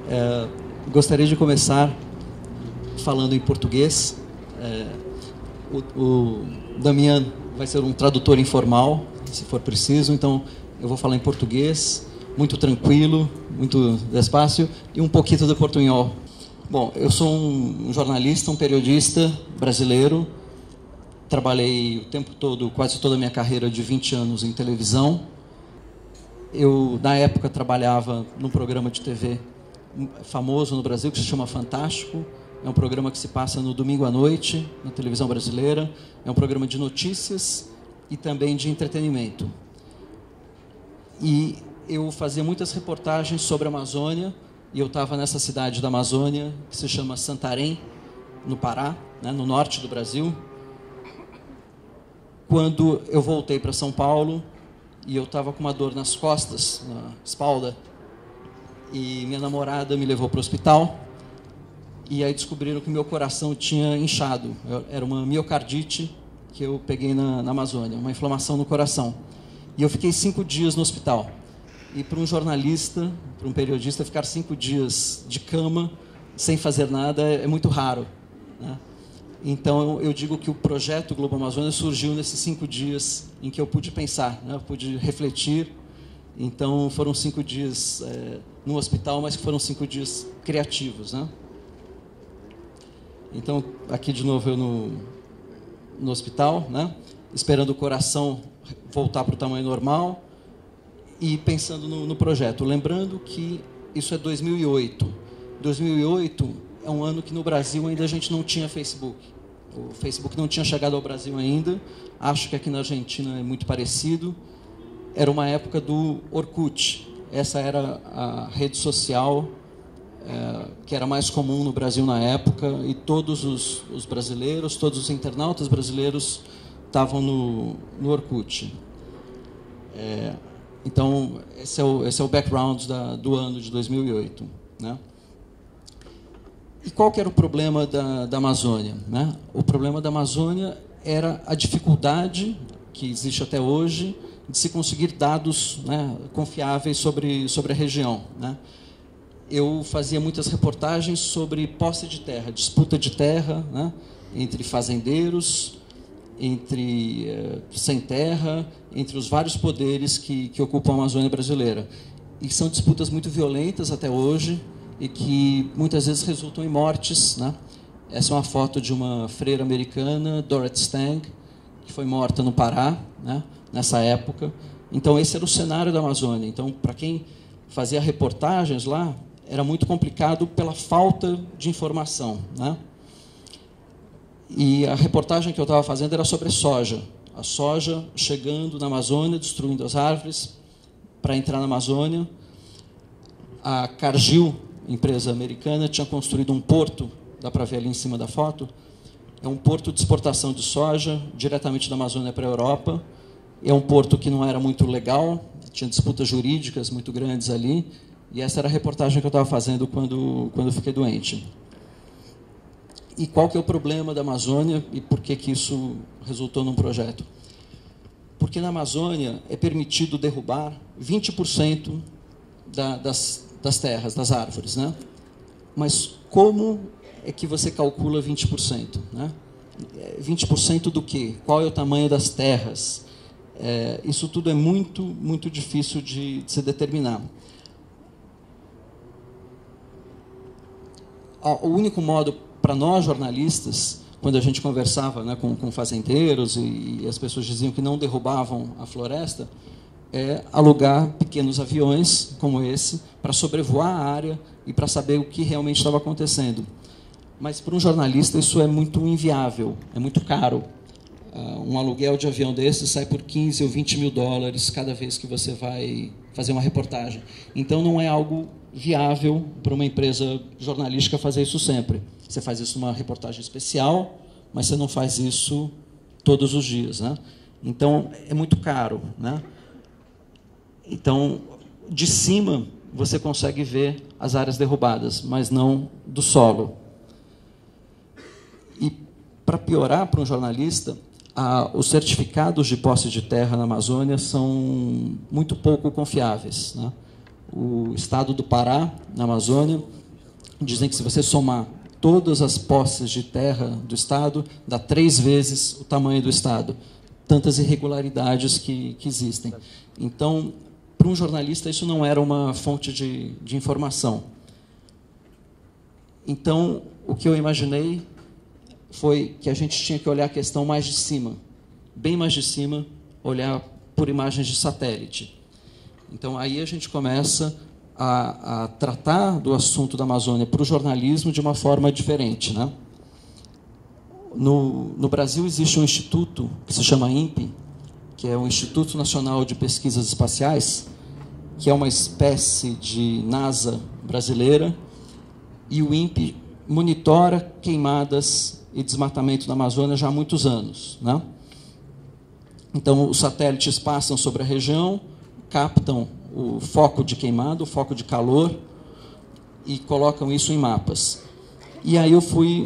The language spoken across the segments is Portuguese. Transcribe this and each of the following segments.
Gostaria de começar falando em português. O Damian vai ser um tradutor informal, se for preciso, então eu vou falar em português, muito tranquilo, muito despacio, e um pouquinho de portunhol. Bom, eu sou um jornalista, um periodista brasileiro. Trabalhei o tempo todo, quase toda a minha carreira de 20 anos em televisão. Eu, na época, trabalhava num programa de TV famoso no Brasil, que se chama Fantástico. É um programa que se passa no domingo à noite, na televisão brasileira. É um programa de notícias e também de entretenimento. E eu fazia muitas reportagens sobre a Amazônia, e eu estava nessa cidade da Amazônia, que se chama Santarém, no Pará, né, no norte do Brasil, quando eu voltei para São Paulo, e eu estava com uma dor nas costas, na espalda, e minha namorada me levou para o hospital, e aí descobriram que meu coração tinha inchado. Era uma miocardite que eu peguei na Amazônia, uma inflamação no coração. E eu fiquei 5 dias no hospital. E para um jornalista, para um periodista, ficar 5 dias de cama, sem fazer nada, é muito raro, né? Então, eu digo que o projeto Globo Amazônia surgiu nesses 5 dias em que eu pude pensar, né? Eu pude refletir. Então, foram 5 dias no hospital, mas que foram 5 dias criativos, né? Então, aqui de novo eu no hospital, né? Esperando o coração voltar para o tamanho normal e pensando no projeto. Lembrando que isso é 2008. 2008 é um ano que no Brasil ainda a gente não tinha Facebook. O Facebook não tinha chegado ao Brasil ainda. Acho que aqui na Argentina é muito parecido. Era uma época do Orkut. Essa era a rede social que era mais comum no Brasil na época, e todos os brasileiros, todos os internautas brasileiros estavam no Orkut. Então, esse é o background do ano de 2008, né? E qual que era o problema da Amazônia, né? O problema da Amazônia era a dificuldade, que existe até hoje, de se conseguir dados, né, confiáveis sobre a região, né? Eu fazia muitas reportagens sobre posse de terra, disputa de terra, né, entre fazendeiros, entre sem terra, entre os vários poderes que ocupam a Amazônia brasileira. E são disputas muito violentas até hoje e que muitas vezes resultam em mortes, né? Essa é uma foto de uma freira americana, Dorothy Stang, que foi morta no Pará, né, nessa época. Então, esse era o cenário da Amazônia. Então, para quem fazia reportagens lá, era muito complicado pela falta de informação, né? E a reportagem que eu estava fazendo era sobre soja. A soja chegando na Amazônia, destruindo as árvores para entrar na Amazônia. A Cargill, empresa americana, tinha construído um porto, dá para ver ali em cima da foto, é um porto de exportação de soja diretamente da Amazônia para a Europa. É um porto que não era muito legal, tinha disputas jurídicas muito grandes ali, e essa era a reportagem que eu estava fazendo quando eu fiquei doente. E qual que é o problema da Amazônia e por que isso resultou num projeto? Porque na Amazônia é permitido derrubar 20% das terras, das árvores, né? Mas como é que você calcula 20%, né? 20% do quê? Qual é o tamanho das terras? Isso tudo é muito, muito difícil de se determinar. O único modo para nós, jornalistas, quando a gente conversava, né, com fazendeiros e as pessoas diziam que não derrubavam a floresta, é alugar pequenos aviões como esse para sobrevoar a área e para saber o que realmente estava acontecendo. Mas, para um jornalista, isso é muito inviável, é muito caro. Um aluguel de avião desse sai por 15 ou 20 mil dólares cada vez que você vai fazer uma reportagem. Então, não é algo viável para uma empresa jornalística fazer isso sempre. Você faz isso numa reportagem especial, mas você não faz isso todos os dias, né? Então, é muito caro, né? Então, de cima, você consegue ver as áreas derrubadas, mas não do solo. E, para piorar para um jornalista, os certificados de posse de terra na Amazônia são muito pouco confiáveis, né? o estado do Pará, na Amazônia. Dizem que se você somar todas as posses de terra do estado, dá 3 vezes o tamanho do estado. Tantas irregularidades que existem. Então, para um jornalista, isso não era uma fonte de informação. Então, o que eu imaginei foi que a gente tinha que olhar a questão mais de cima, bem mais de cima, olhar por imagens de satélite. Então, aí a gente começa a tratar do assunto da Amazônia para o jornalismo de uma forma diferente, né? No Brasil existe um instituto que se chama INPE, que é o Instituto Nacional de Pesquisas Espaciais, que é uma espécie de NASA brasileira, e o INPE monitora queimadas e desmatamento na Amazônia já há muitos anos, né? Então, os satélites passam sobre a região, captam o foco de queimada, o foco de calor, e colocam isso em mapas. E aí eu fui...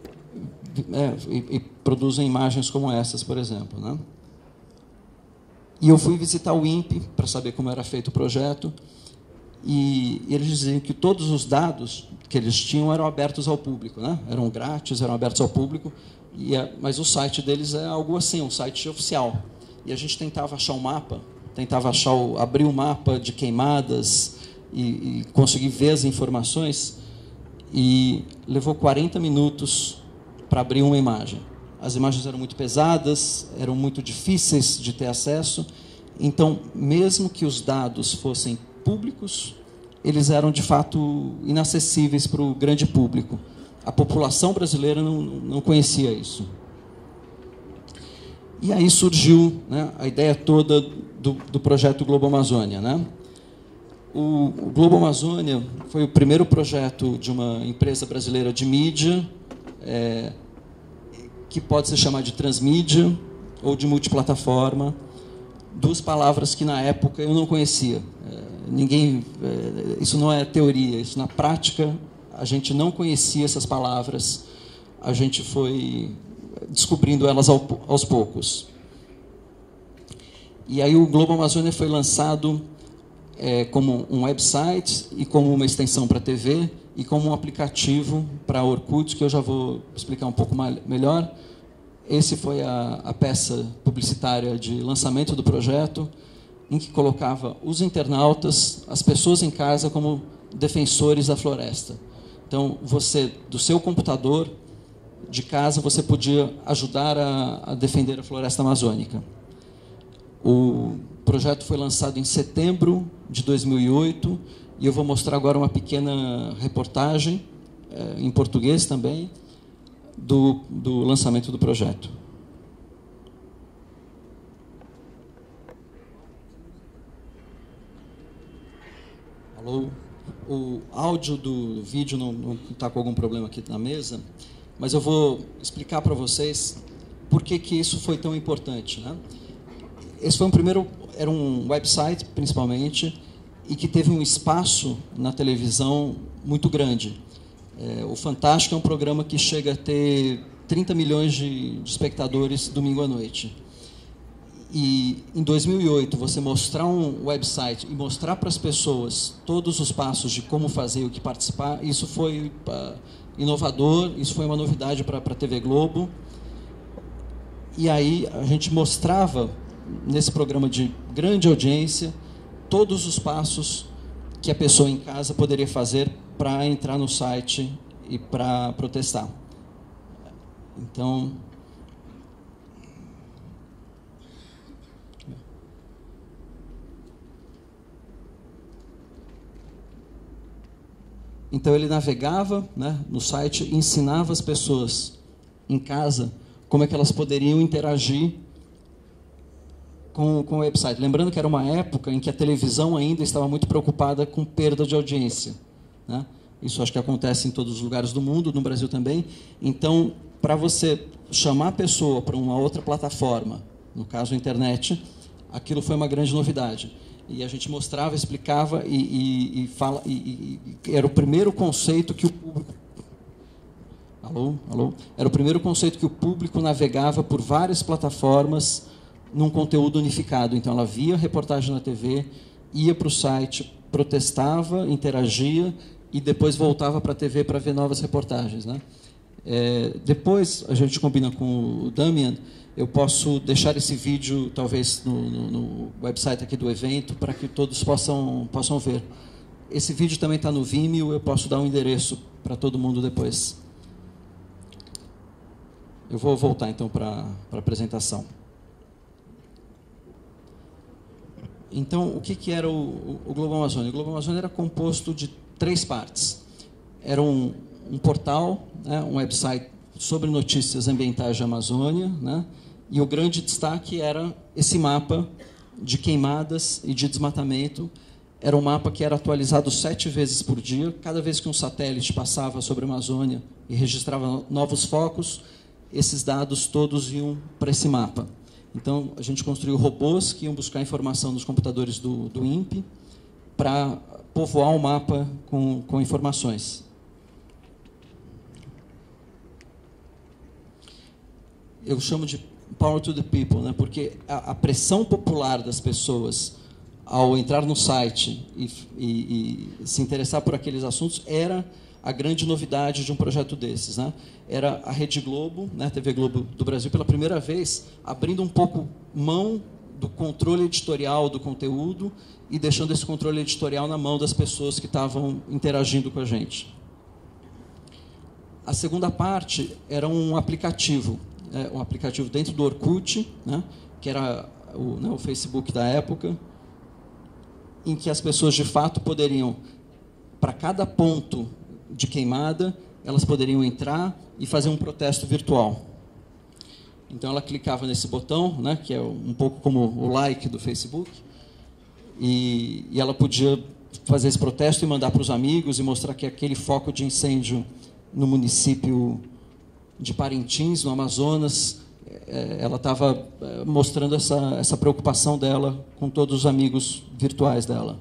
e produzem imagens como essas, por exemplo, né? E eu fui visitar o INPE para saber como era feito o projeto, e eles diziam que todos os dados que eles tinham eram abertos ao público, né? Eram grátis, eram abertos ao público, mas o site deles é algo assim, um site oficial. E a gente tentava achar um mapa, abrir o mapa de queimadas e conseguir ver as informações, e levou 40 minutos para abrir uma imagem. As imagens eram muito pesadas, eram muito difíceis de ter acesso, então, mesmo que os dados fossem públicos, eles eram, de fato, inacessíveis para o grande público. A população brasileira não conhecia isso. E aí surgiu, né, a ideia toda do projeto Globo Amazônia, né? O Globo Amazônia foi o primeiro projeto de uma empresa brasileira de mídia, que pode ser chamada de transmídia ou de multiplataforma, 2 palavras que na época eu não conhecia. Isso não é teoria, isso na prática a gente não conhecia essas palavras, a gente foi descobrindo elas aos poucos. E aí o Globo Amazônia foi lançado como um website e como uma extensão para a TV e como um aplicativo para Orkut, que eu já vou explicar um pouco melhor. Esse foi a peça publicitária de lançamento do projeto, em que colocava os internautas, as pessoas em casa, como defensores da floresta. Então, você, do seu computador, de casa, você podia ajudar a defender a floresta amazônica. O projeto foi lançado em setembro de 2008, e eu vou mostrar agora uma pequena reportagem, em português também, do lançamento do projeto. Alô? O áudio do vídeo não está com algum problema aqui na mesa, mas eu vou explicar para vocês por que isso foi tão importante, né? Esse foi era um website, principalmente, e que teve um espaço na televisão muito grande. O Fantástico é um programa que chega a ter 30 milhões de espectadores domingo à noite. E, em 2008, você mostrar um website e mostrar para as pessoas todos os passos de como fazer e o que participar, isso foi inovador, isso foi uma novidade para a TV Globo. E aí a gente mostrava, nesse programa de grande audiência, todos os passos que a pessoa em casa poderia fazer para entrar no site e para protestar. Então ele navegava, né, no site e ensinava as pessoas em casa como é que elas poderiam interagir com o website. Lembrando que era uma época em que a televisão ainda estava muito preocupada com perda de audiência, né? Isso acho que acontece em todos os lugares do mundo, no Brasil também. Então, para você chamar a pessoa para uma outra plataforma, no caso a internet, aquilo foi uma grande novidade. E a gente mostrava, explicava e era o primeiro conceito que o público... Alô? Alô? Era o primeiro conceito que o público navegava por várias plataformas num conteúdo unificado. Então, ela via reportagem na TV, ia para o site, protestava, interagia e depois voltava para a TV para ver novas reportagens, né? Depois, a gente combina com o Damian, eu posso deixar esse vídeo, talvez, no website aqui do evento, para que todos possam ver. Esse vídeo também está no Vimeo, eu posso dar um endereço para todo mundo depois. Eu vou voltar, então, para a apresentação. Então, o que era o Globo Amazônia? O Globo Amazônia era composto de 3 partes. Era um portal, né, um website sobre notícias ambientais da Amazônia, né, e o grande destaque era esse mapa de queimadas e de desmatamento. Era um mapa que era atualizado 7 vezes por dia. Cada vez que um satélite passava sobre a Amazônia e registrava novos focos, esses dados todos iam para esse mapa. Então, a gente construiu robôs que iam buscar informação nos computadores do INPE para povoar o mapa com informações. Eu chamo de power to the people, né? Porque a pressão popular das pessoas ao entrar no site e se interessar por aqueles assuntos era a grande novidade de um projeto desses, né? Era a Rede Globo, né, a TV Globo do Brasil, pela primeira vez, abrindo um pouco mão do controle editorial do conteúdo e deixando esse controle editorial na mão das pessoas que estavam interagindo com a gente. A segunda parte era um aplicativo dentro do Orkut, né, que era o Facebook da época, em que as pessoas, de fato, poderiam, para cada ponto de queimada, elas poderiam entrar e fazer um protesto virtual. Então, ela clicava nesse botão, né, que é um pouco como o like do Facebook, e ela podia fazer esse protesto e mandar para os amigos e mostrar que aquele foco de incêndio no município de Parintins, no Amazonas, ela estava mostrando essa preocupação dela com todos os amigos virtuais dela.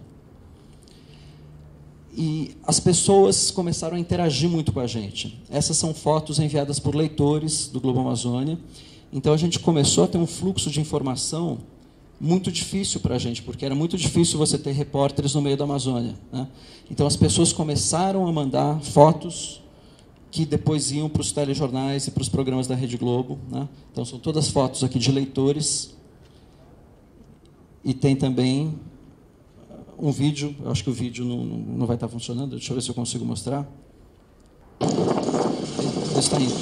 E as pessoas começaram a interagir muito com a gente. Essas são fotos enviadas por leitores do Globo Amazônia. Então, a gente começou a ter um fluxo de informação muito difícil para a gente, porque era muito difícil você ter repórteres no meio da Amazônia, né? Então, as pessoas começaram a mandar fotos que depois iam para os telejornais e para os programas da Rede Globo, né? Então, são todas fotos aqui de leitores. E tem também um vídeo, eu acho que o vídeo não vai estar funcionando, deixa eu ver se eu consigo mostrar. Ele está indo.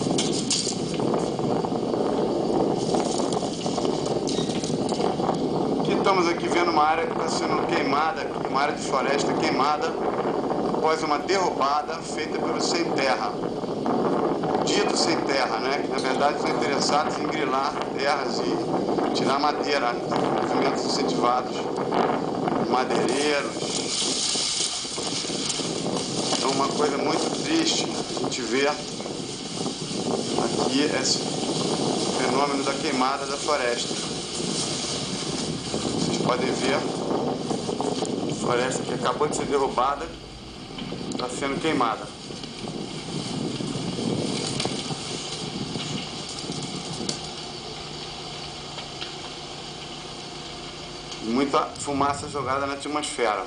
Aqui estamos aqui vendo uma área que está sendo queimada, uma área de floresta queimada após uma derrubada feita pelos sem terra. Dito sem terra, né? Que na verdade são interessados em grilar terras e tirar madeira, movimentos incentivados, madeireiros. Então, uma coisa muito triste a gente ver aqui esse fenômeno da queimada da floresta. Vocês podem ver a floresta que acabou de ser derrubada está sendo queimada. Muita fumaça jogada na atmosfera.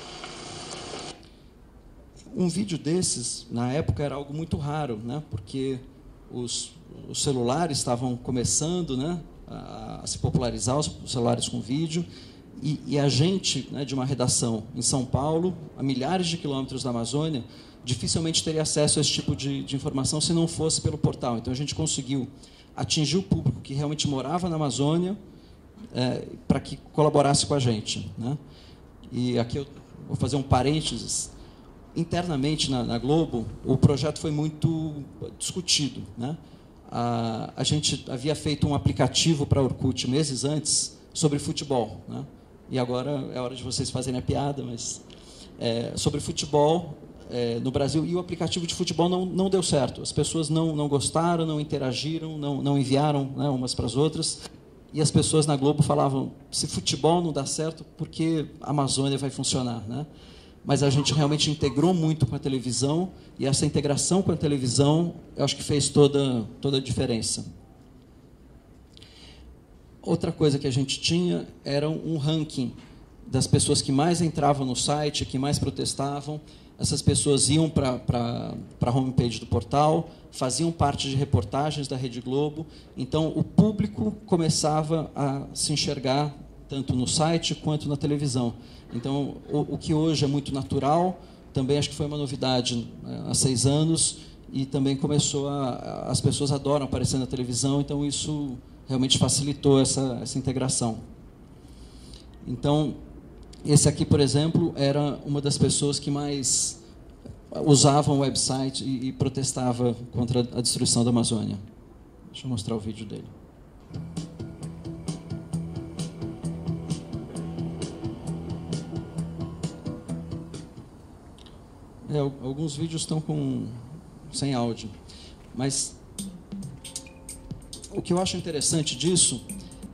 Um vídeo desses, na época, era algo muito raro, né? Porque os celulares estavam começando, né, a se popularizar, os celulares com vídeo, e a gente, né, de uma redação em São Paulo, a milhares de quilômetros da Amazônia, dificilmente teria acesso a esse tipo de informação se não fosse pelo portal. Então, a gente conseguiu atingir o público que realmente morava na Amazônia, para que colaborasse com a gente, né? E aqui eu vou fazer um parênteses. Internamente na Globo, o projeto foi muito discutido, né? A gente havia feito um aplicativo para Orkut meses antes sobre futebol, né? E agora é hora de vocês fazerem a piada, mas sobre futebol no Brasil, e o aplicativo de futebol não deu certo. As pessoas não gostaram, não interagiram, não enviaram, né, umas para as outras. E as pessoas na Globo falavam, se futebol não dá certo, por que a Amazônia vai funcionar, né? Mas a gente realmente integrou muito com a televisão, e essa integração com a televisão, eu acho que fez toda a diferença. Outra coisa que a gente tinha era um ranking das pessoas que mais entravam no site, que mais protestavam. Essas pessoas iam para a homepage do portal, faziam parte de reportagens da Rede Globo. Então, o público começava a se enxergar tanto no site quanto na televisão. Então, o que hoje é muito natural, também acho que foi uma novidade há 6 anos, e também começou as pessoas adoram aparecer na televisão, então isso realmente facilitou essa integração. Então, esse aqui, por exemplo, era uma das pessoas que mais usavam o website e protestava contra a destruição da Amazônia. Deixa eu mostrar o vídeo dele. Alguns vídeos estão sem áudio, mas o que eu acho interessante disso,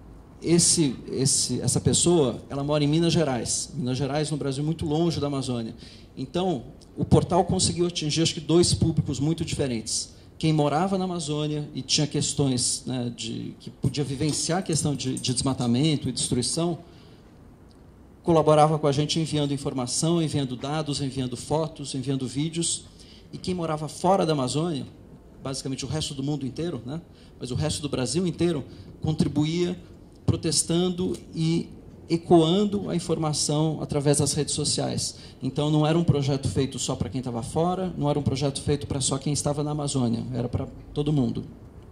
essa pessoa, ela mora em Minas Gerais. Minas Gerais, no Brasil, muito longe da Amazônia. Então, o portal conseguiu atingir, acho que, 2 públicos muito diferentes. Quem morava na Amazônia e tinha questões, né, que podia vivenciar a questão de desmatamento e destruição, colaborava com a gente enviando informação, enviando dados, enviando fotos, enviando vídeos. E quem morava fora da Amazônia, basicamente o resto do mundo inteiro, né, mas o resto do Brasil inteiro, contribuía protestando e ecoando a informação através das redes sociais. Então, não era um projeto feito só para quem estava fora, não era um projeto feito para só quem estava na Amazônia, era para todo mundo.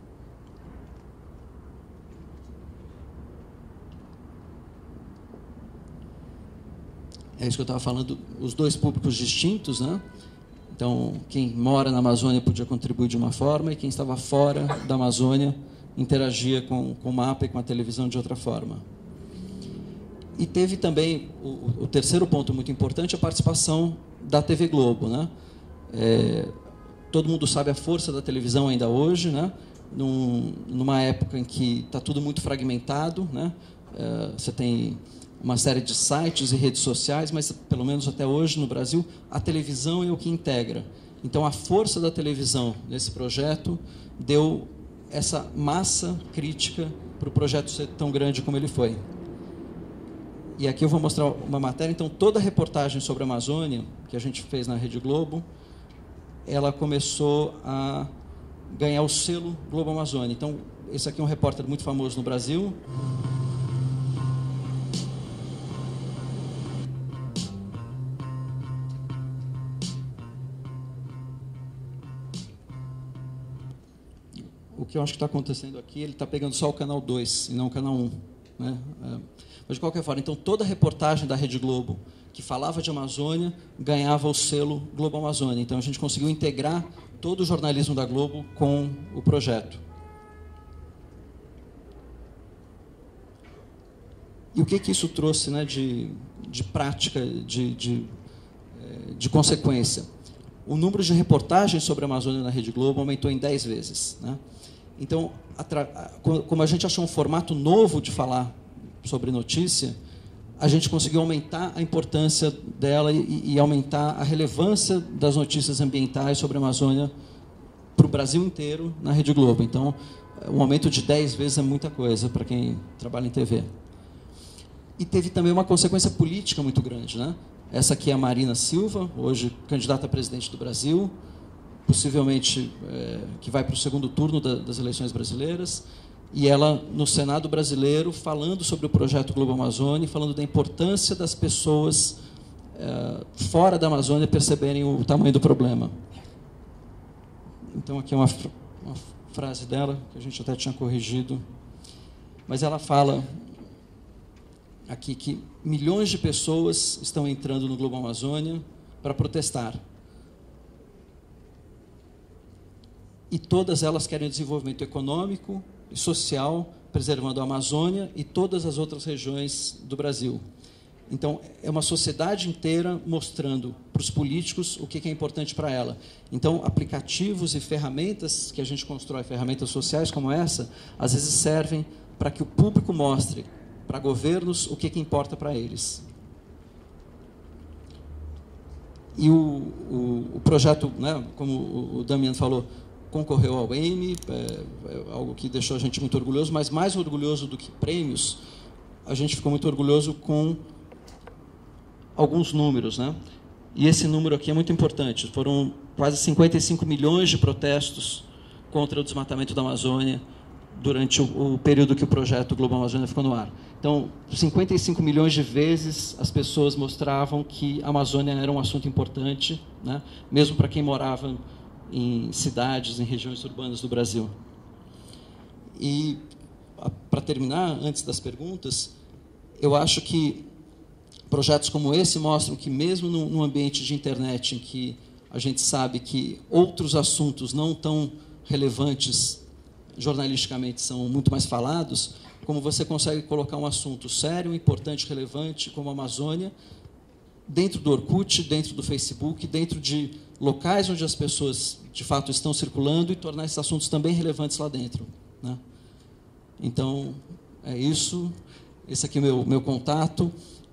É isso que eu estava falando, os 2 públicos distintos, né? Então, quem mora na Amazônia podia contribuir de uma forma, e quem estava fora da Amazônia interagia com o mapa e com a televisão de outra forma. E teve também o terceiro ponto muito importante, a participação da TV Globo, né? Todo mundo sabe a força da televisão ainda hoje, né? Numa época em que está tudo muito fragmentado, né? Você tem uma série de sites e redes sociais, mas, pelo menos até hoje, no Brasil, a televisão é o que integra. Então, a força da televisão nesse projeto deu essa massa crítica para o projeto ser tão grande como ele foi. E aqui eu vou mostrar uma matéria. Então, toda a reportagem sobre a Amazônia que a gente fez na Rede Globo, ela começou a ganhar o selo Globo Amazônia. Então, esse aqui é um repórter muito famoso no Brasil. O que eu acho que está acontecendo aqui, ele está pegando só o canal 2 e não o canal 1. Né? Mas, de qualquer forma, então, toda a reportagem da Rede Globo que falava de Amazônia ganhava o selo Globo Amazônia. Então, a gente conseguiu integrar todo o jornalismo da Globo com o projeto. E o que isso trouxe, né, de prática, de consequência? O número de reportagens sobre a Amazônia na Rede Globo aumentou em 10 vezes. Né? Então, como a gente achou um formato novo de falar sobre notícia, a gente conseguiu aumentar a importância dela e aumentar a relevância das notícias ambientais sobre a Amazônia para o Brasil inteiro na Rede Globo. Então, um aumento de 10 vezes é muita coisa para quem trabalha em TV. E teve também uma consequência política muito grande. Né? Essa aqui é a Marina Silva, hoje candidata a presidente do Brasil, possivelmente que vai para o segundo turno das eleições brasileiras, e ela, no Senado brasileiro, falando sobre o projeto Globo Amazônia, falando da importância das pessoas fora da Amazônia perceberem o tamanho do problema. Então, aqui é uma frase dela, que a gente até tinha corrigido, mas ela fala aqui que milhões de pessoas estão entrando no Globo Amazônia para protestar. E todas elas querem desenvolvimento econômico e social, preservando a Amazônia e todas as outras regiões do Brasil. Então, é uma sociedade inteira mostrando para os políticos o que é importante para ela. Então, aplicativos e ferramentas que a gente constrói, ferramentas sociais como essa, às vezes servem para que o público mostre para governos o que importa para eles. E o projeto, né, como o Damian falou, concorreu ao Emmy, algo que deixou a gente muito orgulhoso, mas mais orgulhoso do que prêmios, a gente ficou muito orgulhoso com alguns números, né? E esse número aqui é muito importante. Foram quase 55 milhões de protestos contra o desmatamento da Amazônia durante o período que o projeto Globo Amazônia ficou no ar. Então, 55 milhões de vezes as pessoas mostravam que a Amazônia era um assunto importante, né? Mesmo para quem morava em cidades, em regiões urbanas do Brasil. E, para terminar, antes das perguntas, eu acho que projetos como esse mostram que, mesmo num ambiente de internet em que a gente sabe que outros assuntos não tão relevantes jornalisticamente são muito mais falados, como você consegue colocar um assunto sério, importante, relevante, como a Amazônia, dentro do Orkut, dentro do Facebook, dentro de locais onde as pessoas, de fato, estão circulando, e tornar esses assuntos também relevantes lá dentro, né? Então, é isso. Esse aqui é o meu contato.